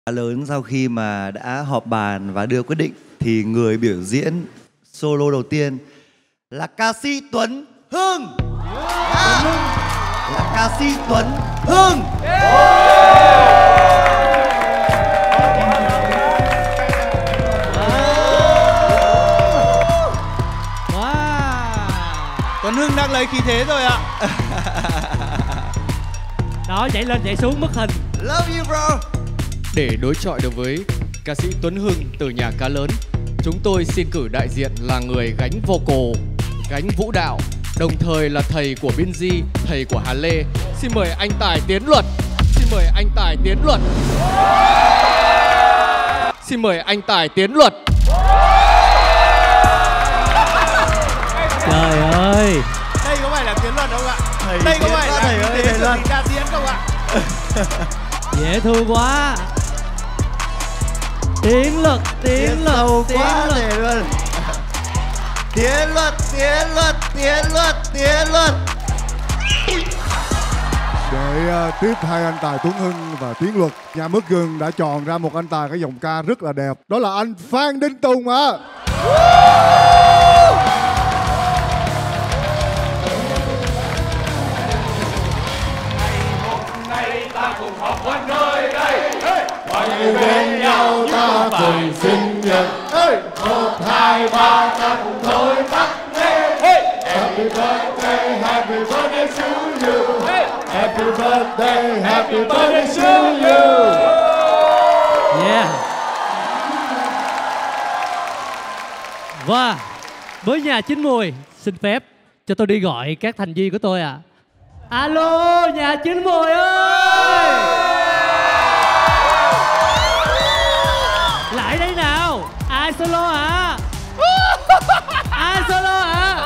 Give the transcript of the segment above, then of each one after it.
Lớn sau khi mà đã họp bàn và đưa quyết định thì người biểu diễn solo đầu tiên là ca sĩ Tuấn Hưng. Là ca sĩ Tuấn Hưng. Tuấn Hưng đang lấy khí thế rồi ạ. Đó, chạy lên chạy xuống mất hình. Love you bro. Để đối chọi được với ca sĩ Tuấn Hưng từ nhà cá lớn, chúng tôi xin cử đại diện là người gánh vocal, gánh vũ đạo, đồng thời là thầy của Binz, thầy của Hà Lê. Xin mời anh Tài Tiến Luật. Xin mời anh Tài Tiến Luật. Xin mời anh Tài Tiến Luật. Trời ơi, Đây có phải là Tiến Luật không ạ? Đây có phải là thầy Luật ca diễn không ạ? dễ thương quá. Tiến Luật, Tiến Luật, Tiến Luật luôn. Tiến Luật, Tiến Luật, Tiến Luật, Tiến Luật. Để tiếp hai anh Tài Tuấn Hưng và Tiến Luật, nhà Mứt Gừng đã chọn ra một anh tài có giọng ca rất là đẹp. Đó là anh Phan Đình Tùng ạ. Bên nhau ta cùng sinh nhật, 1, 2, 3 ta cùng thôi tắt lên. Happy birthday, happy birthday to you. Happy birthday, happy birthday to you. Yeah. Và với nhà Chín Mùi, xin phép cho tôi đi gọi các thành viên của tôi ạ. Alo, nhà Chín Mùi ơi! Lại đây nào! Ai solo hả? Ai solo hả?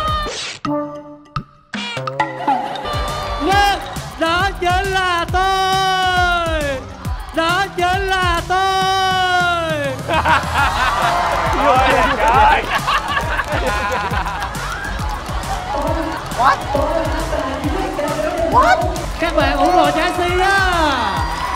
Vâng, đó chính là tôi! Đó chính là tôi! Trời ơi! What? Các bạn ủng hộ Chelsea á!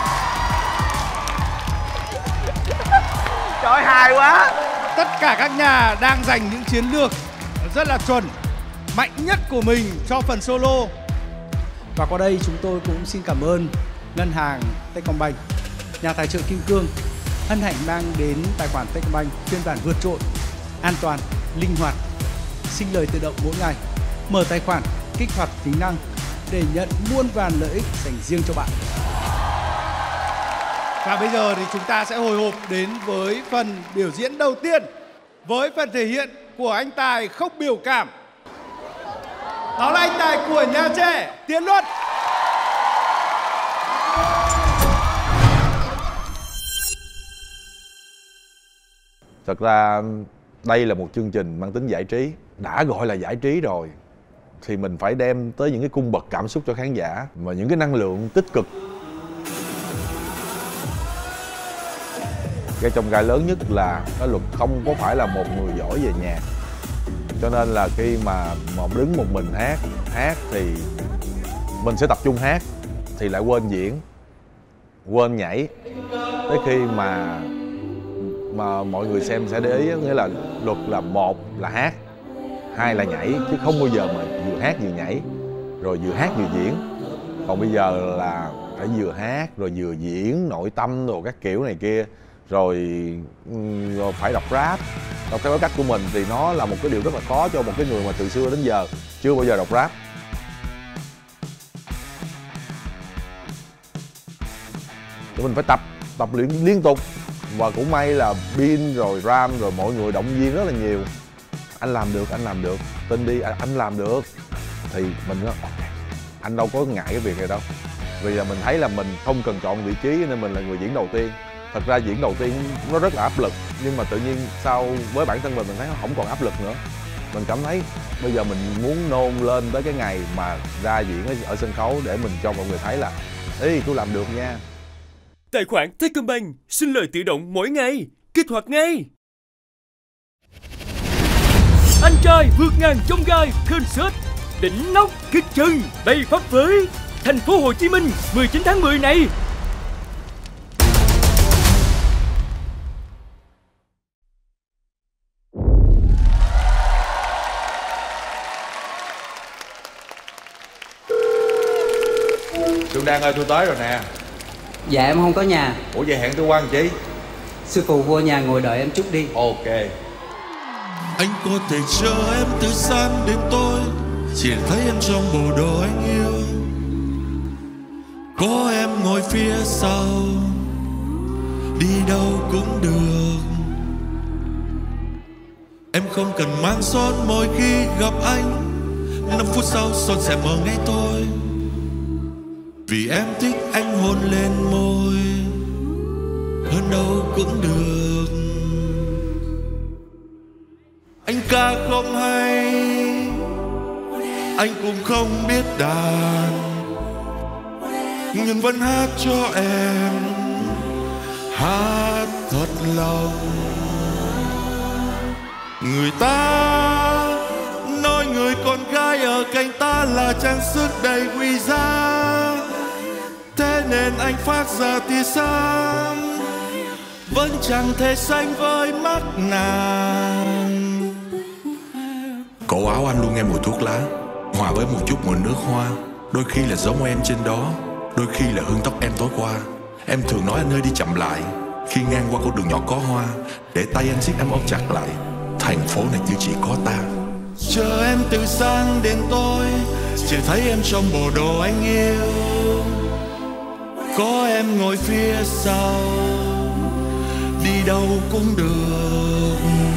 Trời hài quá! Tất cả các nhà đang dành những chiến lược rất là chuẩn, mạnh nhất của mình cho phần solo. Và qua đây chúng tôi cũng xin cảm ơn ngân hàng Techcombank, nhà tài trợ Kim Cương hân hạnh mang đến tài khoản Techcombank phiên bản vượt trội, an toàn, linh hoạt, sinh lời tự động mỗi ngày. Mở tài khoản, kích hoạt tính năng để nhận muôn vàn lợi ích dành riêng cho bạn. Và bây giờ thì chúng ta sẽ hồi hộp đến với phần biểu diễn đầu tiên, với phần thể hiện của anh Tài không biểu cảm. Đó là anh Tài của nhà trẻ Tiến Luật. Thật ra đây là một chương trình mang tính giải trí. Đã gọi là giải trí rồi thì mình phải đem tới những cái cung bậc cảm xúc cho khán giả và những cái năng lượng tích cực. Cái trong gai lớn nhất là cái Luật không có phải là một người giỏi về nhạc, cho nên là khi mà đứng một mình hát thì mình sẽ tập trung hát thì lại quên diễn, quên nhảy. Tới khi mà mọi người xem sẽ để ý, nghĩa là Luật là một là hát, hai là nhảy, chứ không bao giờ mà vừa hát vừa nhảy rồi vừa hát vừa diễn. Còn bây giờ là phải vừa hát rồi vừa diễn nội tâm rồi các kiểu này kia, rồi phải đọc rap. Đọc theo cái cách của mình thì nó là một cái điều rất là khó cho một cái người mà từ xưa đến giờ chưa bao giờ đọc rap. Tụi mình phải tập luyện liên tục. Và cũng may là Bin rồi Ram rồi mọi người động viên rất là nhiều. Anh làm được, tin đi, anh làm được. Thì mình nói ok, anh đâu có ngại cái việc này đâu. Vì là mình thấy là mình không cần chọn vị trí nên mình là người diễn đầu tiên. Thật ra diễn đầu tiên nó rất là áp lực, nhưng mà tự nhiên sau với bản thân mình thấy nó không còn áp lực nữa. Mình cảm thấy bây giờ mình muốn nôn lên tới cái ngày mà ra diễn ở sân khấu để mình cho mọi người thấy là ê, tôi làm được nha. Tài khoản Techcombank xin lời tự động mỗi ngày, kích hoạt ngay. Anh trai vượt ngàn chông gai concert đỉnh nóc kích chân bay phấp phới thành phố Hồ Chí Minh 19 tháng 10 này. Phương Đan ơi, tôi tới rồi nè. Dạ em không có nhà. Ủa vậy hẹn tôi qua làm chi? Sư phụ vô nhà ngồi đợi em chút đi. Ok. Anh có thể chờ em từ sáng đến tối, chỉ thấy em trong bộ đồ anh yêu. Có em ngồi phía sau, đi đâu cũng được. Em không cần mang son môi khi gặp anh, 5 phút sau son sẽ mờ ngay tôi. Vì em thích anh hôn lên môi, hơn đâu cũng được. Anh ca không hay, anh cũng không biết đàn, nhưng vẫn hát cho em, hát thật lòng. Người ta nói người con gái ở cạnh ta là trang sức đầy quý giá, thế nên anh phát ra tia sáng, vẫn chẳng thể sánh với mắt nàng. Cổ áo anh luôn nghe mùi thuốc lá, hòa với một chút mùi nước hoa. Đôi khi là giống em trên đó, đôi khi là hương tóc em tối qua. Em thường nói anh ơi đi chậm lại, khi ngang qua con đường nhỏ có hoa, để tay anh siết em ôm chặt lại. Thành phố này chứ chỉ có ta. Chờ em từ sáng đến tối, chỉ thấy em trong bộ đồ anh yêu. Có em ngồi phía sau, đi đâu cũng được.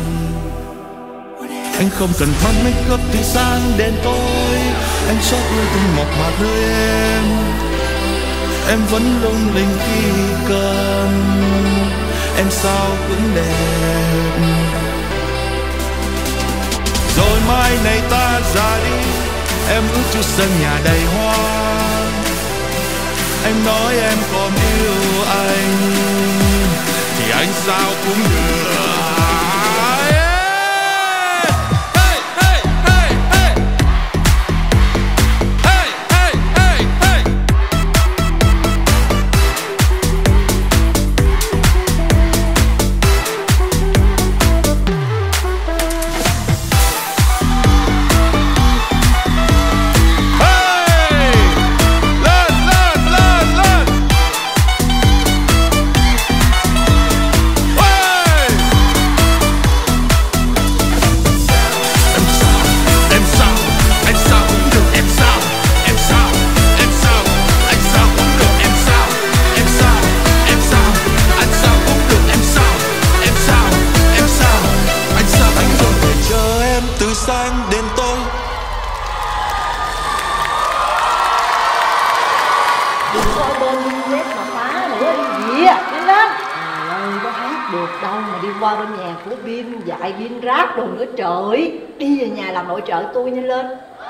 Anh không cần mắt make up từ sáng đến tối, anh chót yêu từng mộc mạc nơi em vẫn lung linh khi cần. Em sao cũng đẹp. Rồi mai này ta ra đi, em ước cho sân nhà đầy hoa. Em nói em còn yêu anh, thì anh sao cũng được. Qua bên nhà của Bin dạy Bin rap đồ nữa trời. Đi về nhà làm nội trợ tôi nhanh lên.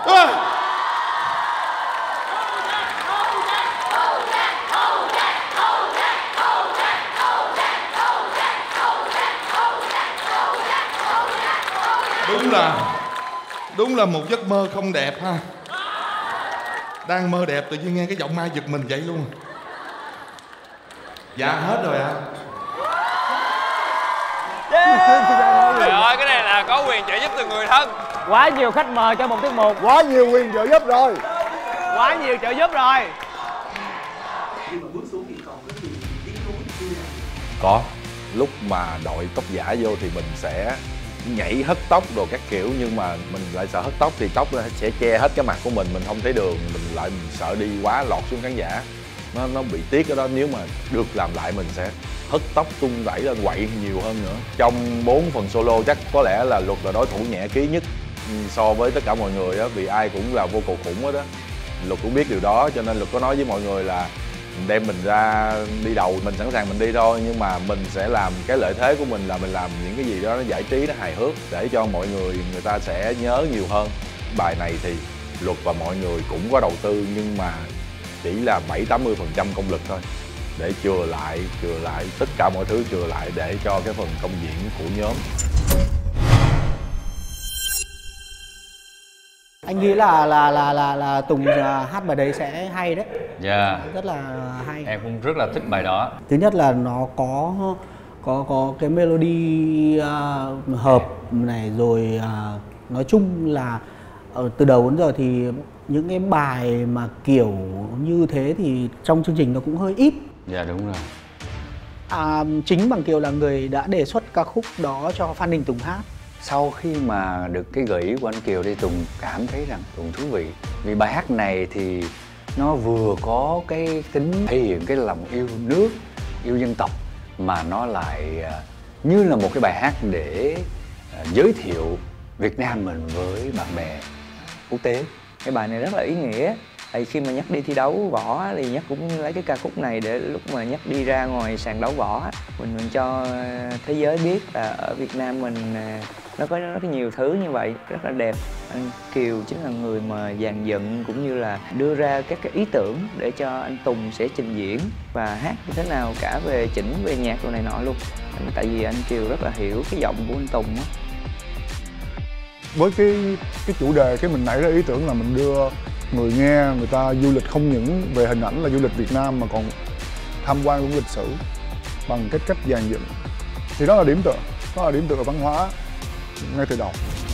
Đúng là một giấc mơ không đẹp ha. Đang mơ đẹp tự nhiên nghe cái giọng Mai giật mình vậy luôn. Dạ hết rồi ạ. Trời ơi, cái này là có quyền trợ giúp từ người thân. Quá nhiều khách mời cho một tiết mục. Quá nhiều quyền trợ giúp rồi. Quá nhiều trợ giúp rồi. Có. Lúc mà đội tóc giả vô thì mình sẽ nhảy hất tóc đồ các kiểu, nhưng mà mình lại sợ hất tóc thì tóc sẽ che hết cái mặt của mình không thấy đường, mình sợ đi quá lọt xuống khán giả, nó bị tiếc cái đó. Nếu mà được làm lại mình sẽ hất tóc tung đẩy lên quậy nhiều hơn nữa. Trong 4 phần solo chắc có lẽ là Luật là đối thủ nhẹ ký nhất so với tất cả mọi người á, vì ai cũng là vô cùng khủng hết đó. Luật cũng biết điều đó, cho nên Luật có nói với mọi người là đem mình ra đi đầu, mình sẵn sàng mình đi thôi, nhưng mà mình sẽ làm cái lợi thế của mình là mình làm những cái gì đó nó giải trí, nó hài hước để cho mọi người ta sẽ nhớ nhiều hơn. Bài này thì Luật và mọi người cũng có đầu tư, nhưng mà chỉ là 70-80% công lực thôi, để chừa lại tất cả mọi thứ, chừa lại để cho cái phần công diễn của nhóm. Anh nghĩ là Tùng hát bài đấy sẽ hay đấy. Dạ. Rất là hay. Em cũng rất là thích bài đó. Thứ nhất là nó có cái melody hợp này, rồi nói chung là từ đầu đến giờ thì Những cái bài mà kiểu như thế thì trong chương trình nó cũng hơi ít. Dạ đúng rồi. Chính Bằng Kiều là người đã đề xuất ca khúc đó cho Phan Đình Tùng hát. Sau khi mà được cái gợi ý của anh Kiều thì Tùng cảm thấy rằng Tùng thú vị. Vì bài hát này thì nó vừa có cái tính thể hiện cái lòng yêu nước, yêu dân tộc, mà nó lại như là một cái bài hát để giới thiệu Việt Nam mình với bạn bè quốc tế. Cái bài này rất là ý nghĩa. Tại khi mà Nhất đi thi đấu võ thì Nhất cũng lấy cái ca khúc này để lúc mà Nhất đi ra ngoài sàn đấu võ mình cho thế giới biết là ở Việt Nam mình nó có rất nhiều thứ như vậy, rất là đẹp. Anh Kiều chính là người mà dàn dựng cũng như là đưa ra các cái ý tưởng để cho anh Tùng sẽ trình diễn và hát như thế nào, cả về chỉnh, về nhạc đồ này nọ luôn. Tại vì anh Kiều rất là hiểu cái giọng của anh Tùng á. Với cái chủ đề, cái mình nảy ra ý tưởng là mình đưa người nghe, người ta du lịch không những về hình ảnh là du lịch Việt Nam mà còn tham quan luôn lịch sử bằng cái cách dàn dựng. Thì đó là điểm tựa văn hóa ngay từ đầu.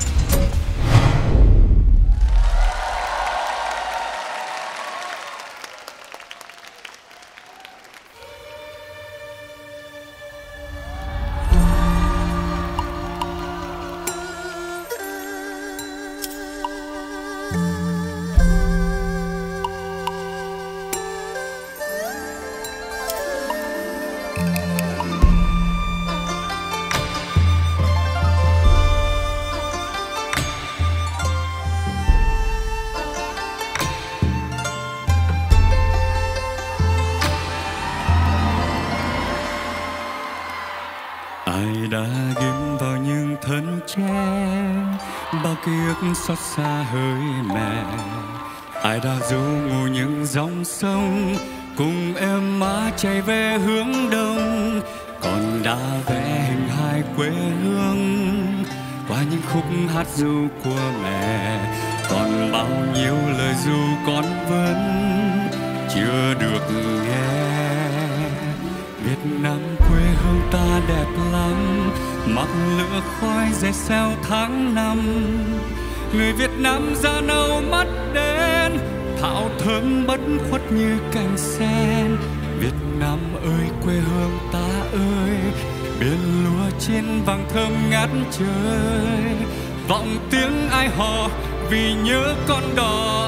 Ai đã ghim vào những thân tre bao ký ức xót xa hỡi mẹ. Ai đã du ngủ những dòng sông cùng em má chạy về hướng đông, còn đã vẽ hình hài quê hương qua những khúc hát ru của mẹ. Còn bao nhiêu lời ru con vẫn chưa được nghe. Việt Nam quê hương ta đẹp lắm, mặc lửa khói dệt xeo tháng năm. Người Việt Nam da nâu mắt đen, thảo thơm bất khuất như cành sen. Việt Nam ơi quê hương ta ơi, biển lúa trên vàng thơm ngát trời. Vọng tiếng ai hò vì nhớ con đò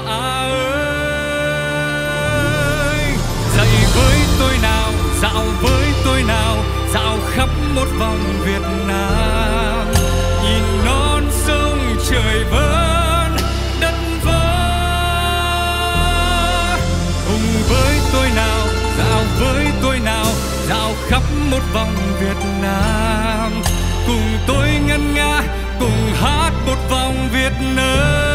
ơi. Dậy với tôi nào, dạo với tôi nào, dạo khắp một vòng Việt Nam. Nhìn non sông trời vớn đất vỡ. Cùng với tôi nào, dạo với tôi nào, dạo khắp một vòng Việt Nam. Cùng tôi ngân nga, cùng hát một vòng Việt Nam.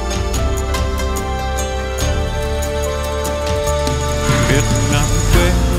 Việt Nam quê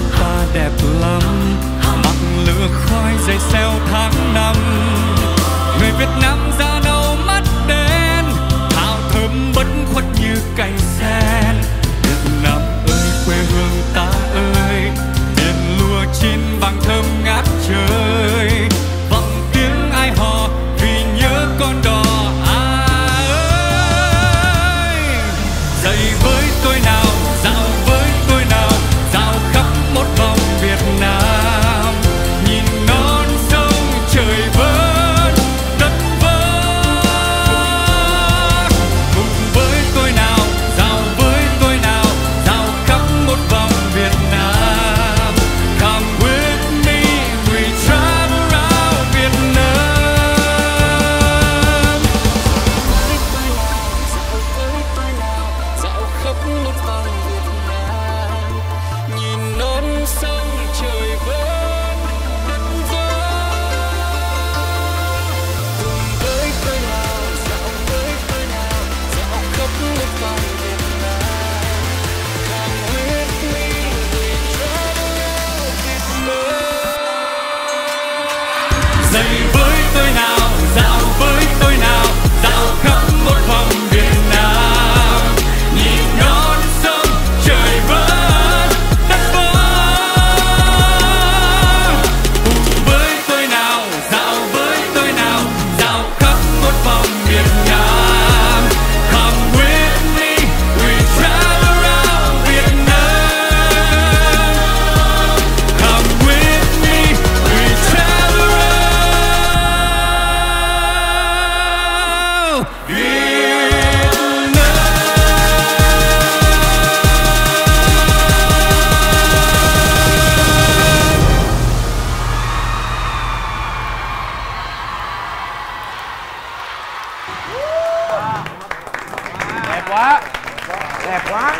đẹp quá.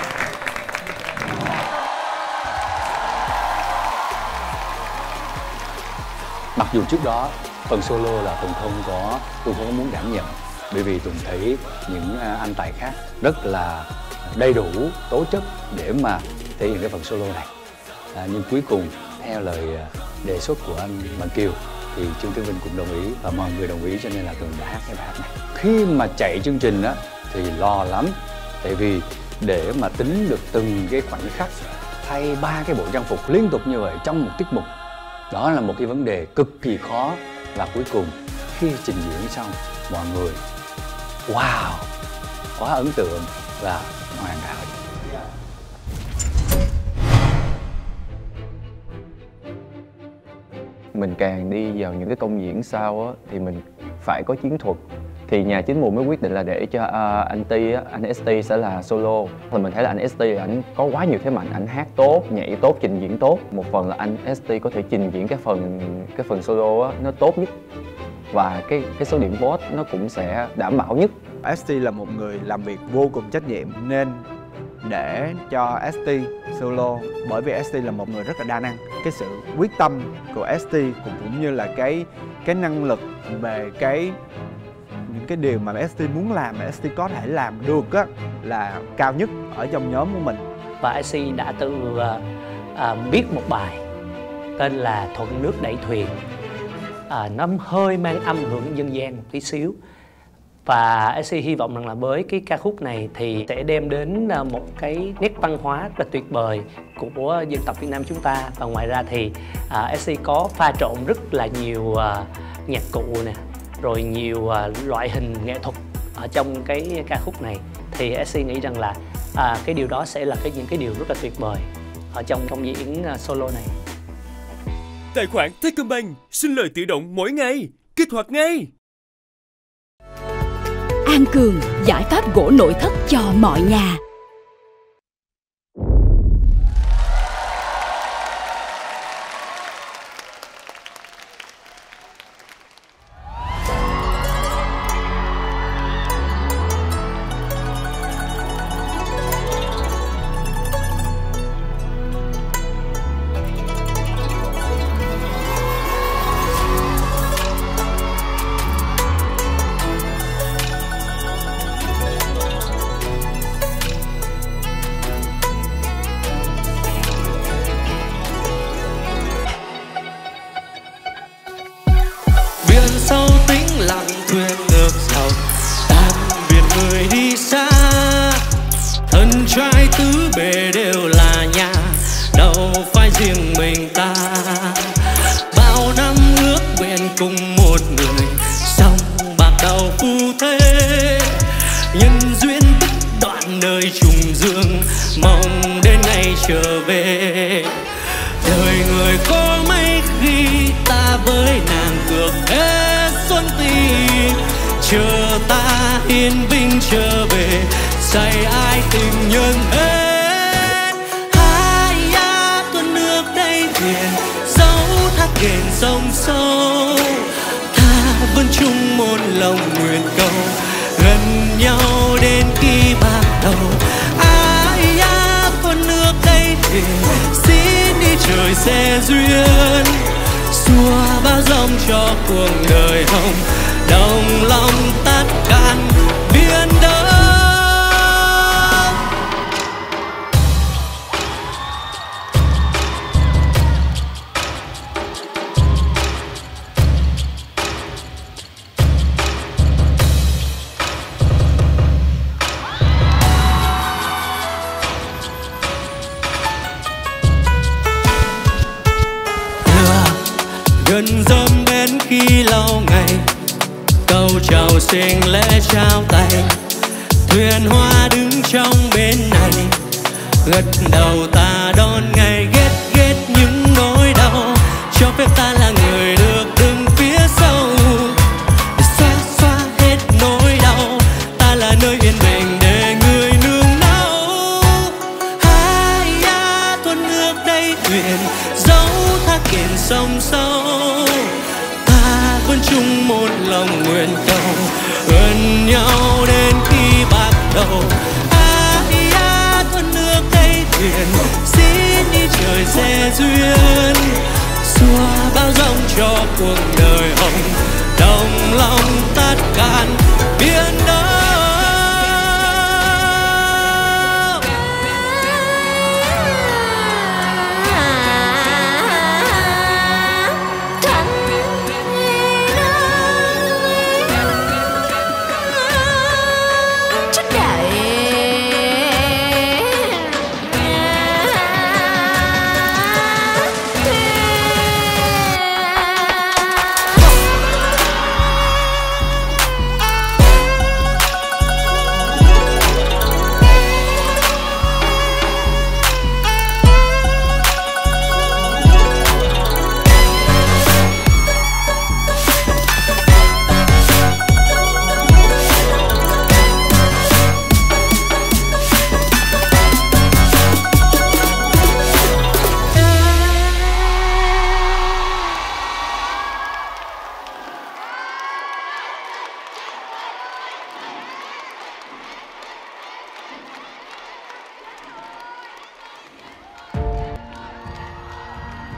Mặc dù trước đó phần solo là Tùng không có muốn đảm nhận, bởi vì Tùng thấy những anh tài khác rất là đầy đủ tố chất để mà thể hiện cái phần solo này. Nhưng cuối cùng theo lời đề xuất của anh Bằng Kiều thì Trương Tiến Vinh cũng đồng ý và mọi người đồng ý, cho nên là Tùng đã hát cái bài hát này. Khi mà chạy chương trình á thì lo lắm, tại vì để mà tính được từng cái khoảnh khắc thay 3 cái bộ trang phục liên tục như vậy trong một tiết mục, đó là một cái vấn đề cực kỳ khó. Và cuối cùng khi trình diễn xong, mọi người wow, quá ấn tượng và hoàn hảo. Mình càng đi vào những cái công diễn sau á, thì mình phải có chiến thuật. Thì nhà chính mùa mới quyết định là để cho anh Ti á, anh ST sẽ là solo. Thì mình thấy là anh ST ảnh có quá nhiều thế mạnh, ảnh hát tốt, nhảy tốt, trình diễn tốt. Một phần là anh ST có thể trình diễn cái phần solo á, nó tốt nhất. Và cái số điểm vote nó cũng sẽ đảm bảo nhất. ST là một người làm việc vô cùng trách nhiệm nên để cho ST solo, bởi vì ST là một người rất là đa năng. Cái sự quyết tâm của ST cũng như là cái năng lực về những cái điều mà ST muốn làm mà ST có thể làm được á là cao nhất ở trong nhóm của mình. Và ST đã tự viết một bài tên là Thuận Nước Đẩy Thuyền. Nó hơi mang âm hưởng dân gian một tí xíu. Và SC hy vọng rằng là với cái ca khúc này thì sẽ đem đến một cái nét văn hóa rất là tuyệt vời của dân tộc Việt Nam chúng ta. Và ngoài ra thì SC có pha trộn rất là nhiều nhạc cụ nè, rồi nhiều loại hình nghệ thuật ở trong cái ca khúc này. Thì SC nghĩ rằng là cái điều đó sẽ là những cái điều rất là tuyệt vời ở trong công diễn solo này. Tài khoản Techcombank xin lời tự động mỗi ngày, kích hoạt ngay. An Cường, giải pháp gỗ nội thất cho mọi nhà. Sâu tĩnh lặng thuyền ngược dòng, tan biển người đi xa, thân trai tứ bề đều là nhà, đâu phải riêng mình ta. Bao năm ước nguyện cùng một người, song bạc đầu phu thế, nhân duyên đứt đoạn đời trùng dương, mong đến ngày trở về. Đời người có mấy khi ta với nàng cược hết xuân tình, chờ ta hiền vinh trở về, say ai tình nhân hết. Hai tuần nước đây thuyền dấu thác ghềnh sông sâu, ta vẫn chung một lòng nguyện cầu, gần nhau đến khi bạc đầu. Con nước đây thuyền xin đi trời sẽ duyên, xua bao giông cho cuộc đời hồng, đồng lòng tất can biển đông. Gần dâm đến khi lâu ngày, câu chào xinh lễ trao tay, thuyền hoa đứng trong bên này, gật đầu ta đón ngày ghét ghét những nỗi đau, cho phép ta là người được đứng phía sau, để xóa xóa hết nỗi đau, ta là nơi yên bình để người nương náu. Hai tuần nước đây thuyền dấu thác ghềnh sông sâu, ta vẫn chung một lòng nguyện cầu, gần nhau đến khi bạc đầu.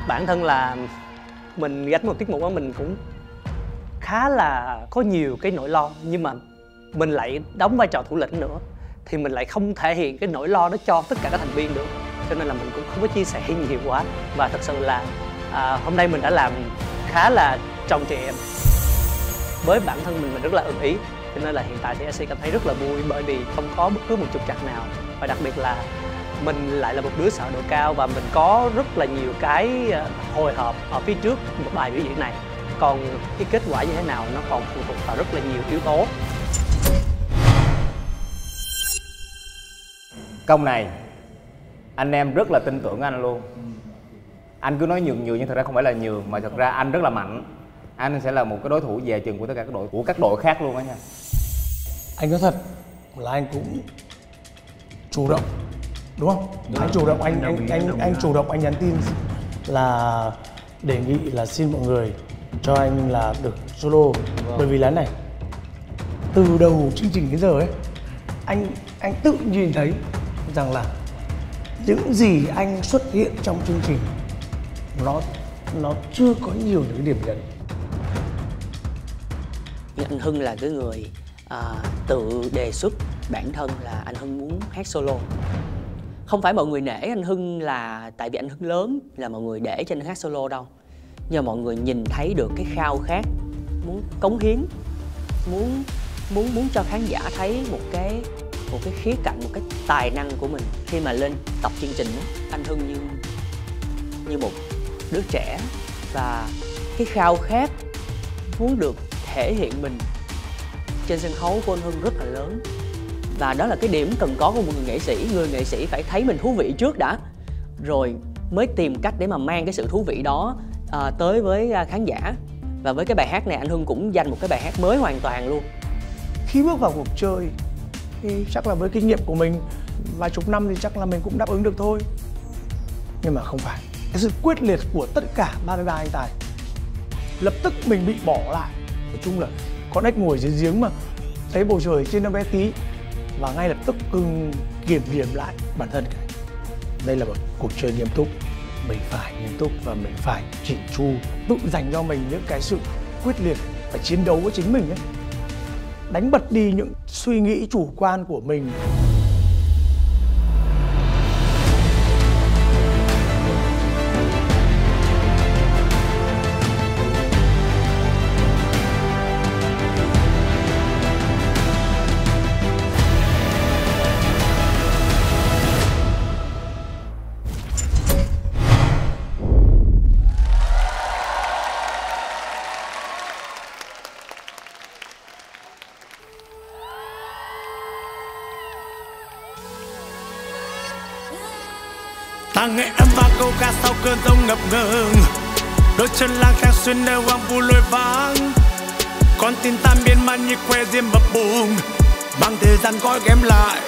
Bản thân là mình gánh một tiết mục đó, mình cũng khá là có nhiều cái nỗi lo, nhưng mà mình lại đóng vai trò thủ lĩnh nữa thì mình lại không thể hiện cái nỗi lo đó cho tất cả các thành viên được, cho nên là mình cũng không có chia sẻ nhiều quá. Và thật sự là hôm nay mình đã làm khá là tròn trịa với bản thân mình rất là ưng ý, cho nên là hiện tại thì SC cảm thấy rất là vui bởi vì không có bất cứ một trục trặc nào, và đặc biệt là mình lại là một đứa sợ độ cao và mình có rất là nhiều cái hồi hộp ở phía trước một bài biểu diễn này. Còn cái kết quả như thế nào nó còn phụ thuộc vào rất là nhiều yếu tố. Công này anh em rất là tin tưởng anh luôn. Anh cứ nói nhường nhưng thật ra không phải là nhường, mà thật ra anh rất là mạnh. Anh sẽ là một cái đối thủ dè chừng của tất cả các đội khác luôn á nha. Anh nói thật là anh cũng chủ động, đúng không? Đúng. Anh chủ động, anh chủ động, anh nhắn tin là đề nghị là xin mọi người cho anh là được solo. Bởi vì là này, từ đầu chương trình đến giờ ấy, anh tự nhìn thấy rằng là những gì anh xuất hiện trong chương trình nó chưa có nhiều những điểm nhấn. Anh Hưng là cái người tự đề xuất bản thân là anh Hưng muốn hát solo. Không phải mọi người nể anh Hưng là tại vì anh Hưng lớn là mọi người để cho anh hát solo đâu, nhưng mà mọi người nhìn thấy được cái khao khát muốn cống hiến, muốn cho khán giả thấy một cái khía cạnh, một cái tài năng của mình. Khi mà lên tập chương trình đó, anh Hưng như một đứa trẻ, và cái khao khát muốn được thể hiện mình trên sân khấu của anh Hưng rất là lớn. Và đó là cái điểm cần có của một người nghệ sĩ. Người nghệ sĩ phải thấy mình thú vị trước đã, rồi mới tìm cách để mà mang cái sự thú vị đó tới với khán giả. Và với cái bài hát này anh Hưng cũng dành một cái bài hát mới hoàn toàn luôn. Khi bước vào cuộc chơi thì chắc là với kinh nghiệm của mình vài chục năm thì chắc là mình cũng đáp ứng được thôi. Nhưng mà không phải. Cái sự quyết liệt của tất cả 33 anh tài, lập tức mình bị bỏ lại. Nói chung là con ếch ngồi dưới giếng mà thấy bầu trời trên nó bé tí, và ngay lập tức kiểm điểm lại bản thân. Đây là một cuộc chơi nghiêm túc, mình phải nghiêm túc và mình phải chỉn chu, tự dành cho mình những cái sự quyết liệt, phải chiến đấu với chính mình ấy. Đánh bật đi những suy nghĩ chủ quan của mình. Ta nghe âm vang câu ca sau cơn giông ngập ngừng, đôi chân lang thang xuyên nơi hoang vu lối vắng. Con tim ta miên man như que diêm bập bùng, bằng thời gian gói ghém lại.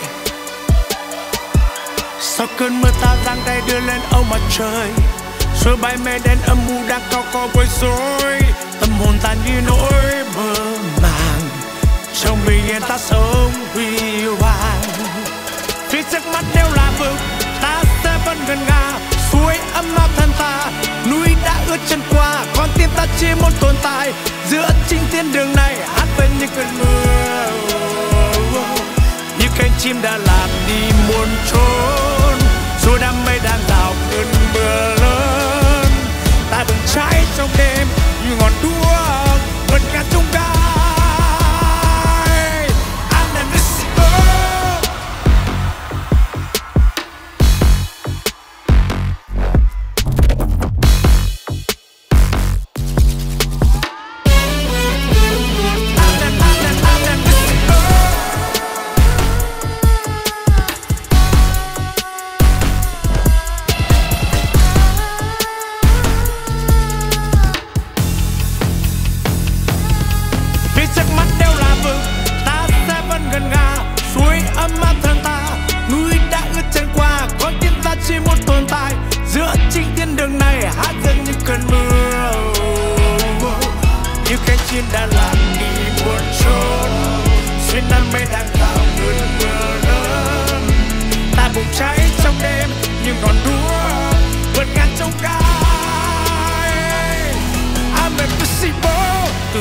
Sau cơn mưa ta giang tay đưa lên âu mặt trời, xua bay mây đen âm u đang cao co bối rối. Tâm hồn ta như nỗi mơ màng, trong bình yên ta sống huy hoàng. Phía trước mắt đều là vực, ta sẽ vẫn gần ngà. Suối ấm áp thân ta, núi đã ướt chân qua. Con tim ta chỉ muốn tồn tại giữa chính thiên đường này, hát bên những cơn mưa. Như cánh chim đã lạc đi muôn chốn, dù đám mây đang rào cơn mưa lớn. Ta bừng cháy trong đêm như ngọn đuốc bật ngàn trong gai.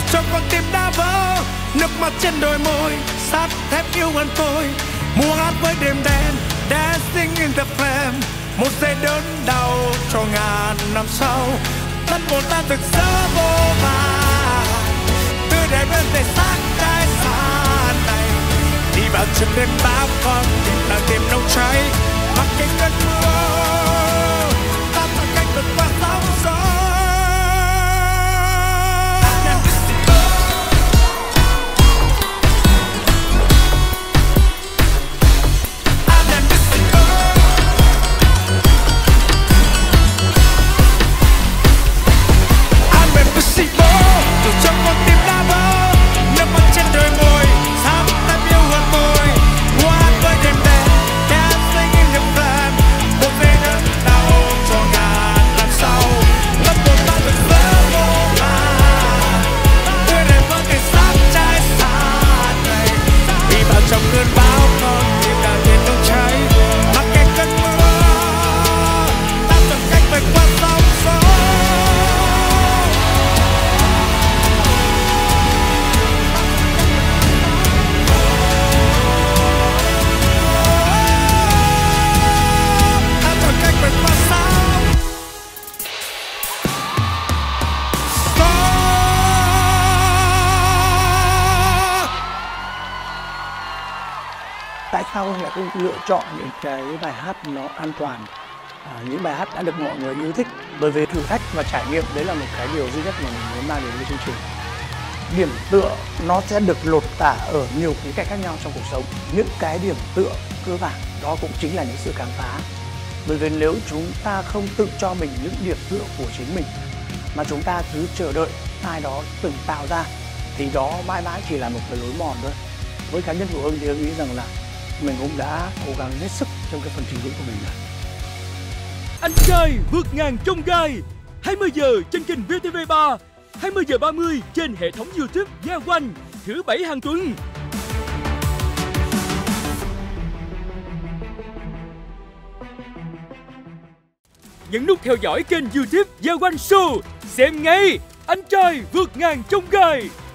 cho con tim đã vỡ. Nước mắt trên đôi môi, sắt thép yêu anh tôi. Mùa hát với đêm đen, dancing in the flame. Một giây đớn đau cho ngàn năm sau. Thân hồn ta rực rỡ vô vàn, tươi đẹp hơn thể xác trái xa này. Đi vào chân đêm bão con tim là tìm nấu cháy. Mặc cái cơn mưa, ta phải cách vượt qua sóng gió. Dù cho con tim đã vỡ, nước mắt trên đôi môi, sắp tay yêu hơn môi. Hoa với đêm đen, dancing in the flame. Một giây đớn đau cho ngàn năm sau. Tâm hồn ta rực rỡ vô vàn, tươi đẹp hơn thể xác trái xa này. Đi vào trong cơn bão, con tim đang trên nóng cháy. Mặc kệ cơn mưa, ta chọn cách vượt qua sóng gió. Tại sao anh lại không lựa chọn những cái bài hát nó an toàn, những bài hát đã được mọi người yêu thích? Bởi vì thử thách và trải nghiệm đấy là một cái điều duy nhất mà mình muốn mang đến với chương trình. Điểm tựa nó sẽ được lột tả ở nhiều khía cạnh khác nhau trong cuộc sống. Những cái điểm tựa cơ bản đó cũng chính là những sự khám phá. Bởi vì nếu chúng ta không tự cho mình những điểm tựa của chính mình mà chúng ta cứ chờ đợi ai đó từng tạo ra thì đó mãi mãi chỉ là một cái lối mòn thôi. Với cá nhân của Hưng thì Hưng nghĩ rằng là mình cũng đã cố gắng hết sức trong cái phần trình diễn của mình rồi. Anh trai vượt ngàn chông gai 20 giờ trên kênh VTV3, 20 giờ 30 trên hệ thống YouTube Gia Oanh thứ 7 hàng tuần. Nhấn nút theo dõi kênh YouTube Gia Oanh Show, xem ngay Anh trai vượt ngàn chông gai.